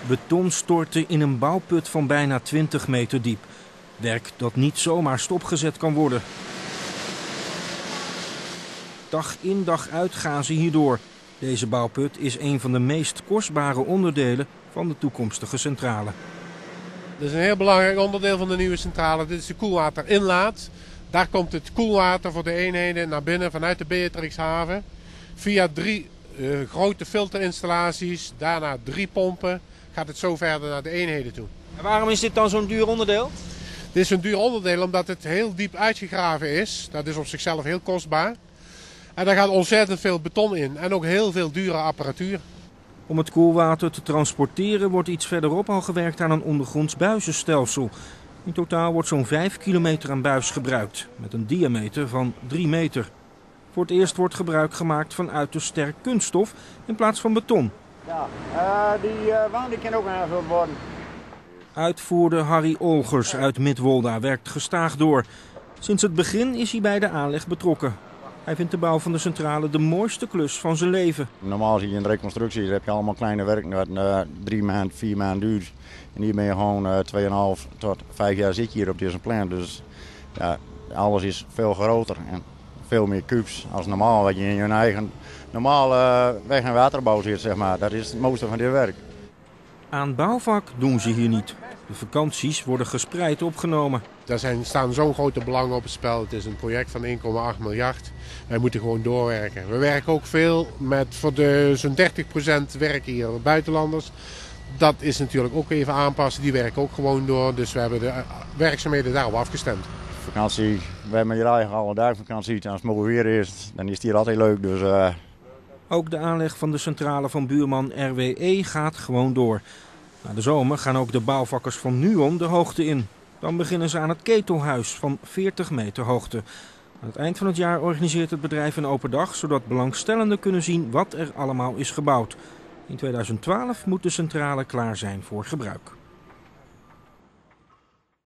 Beton stortte in een bouwput van bijna 20 meter diep. Werk dat niet zomaar stopgezet kan worden. Dag in dag uit gaan ze hierdoor. Deze bouwput is een van de meest kostbare onderdelen van de toekomstige centrale. Dit is een heel belangrijk onderdeel van de nieuwe centrale. Dit is de koelwaterinlaat. Daar komt het koelwater voor de eenheden naar binnen vanuit de Beatrixhaven. Via 3 grote filterinstallaties, daarna 3 pompen, gaat het zo verder naar de eenheden toe. En waarom is dit dan zo'n duur onderdeel? Dit is een duur onderdeel omdat het heel diep uitgegraven is. Dat is op zichzelf heel kostbaar. En daar gaat ontzettend veel beton in en ook heel veel dure apparatuur. Om het koelwater te transporteren wordt iets verderop al gewerkt aan een ondergronds buizenstelsel. In totaal wordt zo'n 5 kilometer aan buis gebruikt, met een diameter van 3 meter. Voor het eerst wordt gebruik gemaakt van uiterst sterk kunststof in plaats van beton. Ja, die wanden kan ook aangevuld worden. Uitvoerder Harry Olgers uit Midwolda werkt gestaag door. Sinds het begin is hij bij de aanleg betrokken. Hij vindt de bouw van de centrale de mooiste klus van zijn leven. Normaal zie je in de reconstructie heb je allemaal kleine werk dat 3 maanden, 4 maanden duurt. En hier ben je gewoon 2,5 tot 5 jaar zit je hier op deze plant. Dus ja, alles is veel groter en veel meer kubus als normaal. Wat je in je eigen normale weg- en waterbouw zit, zeg maar. Dat is het mooiste van dit werk. Aan bouwvak doen ze hier niet. De vakanties worden gespreid opgenomen. Er staan zo'n grote belangen op het spel. Het is een project van 1,8 miljard. Wij moeten gewoon doorwerken. We werken ook veel met voor zo'n 30% werken hier buitenlanders. Dat is natuurlijk ook even aanpassen. Die werken ook gewoon door. Dus we hebben de werkzaamheden daarop afgestemd. Vakantie, we hebben hier eigenlijk alle dagen vakantie. Als het mooi weer is, dan is het hier altijd leuk. Dus, Ook de aanleg van de centrale van buurman RWE gaat gewoon door. Na de zomer gaan ook de bouwvakkers van NUON de hoogte in. Dan beginnen ze aan het ketelhuis van 40 meter hoogte. Aan het eind van het jaar organiseert het bedrijf een open dag, zodat belangstellenden kunnen zien wat er allemaal is gebouwd. In 2012 moet de centrale klaar zijn voor gebruik.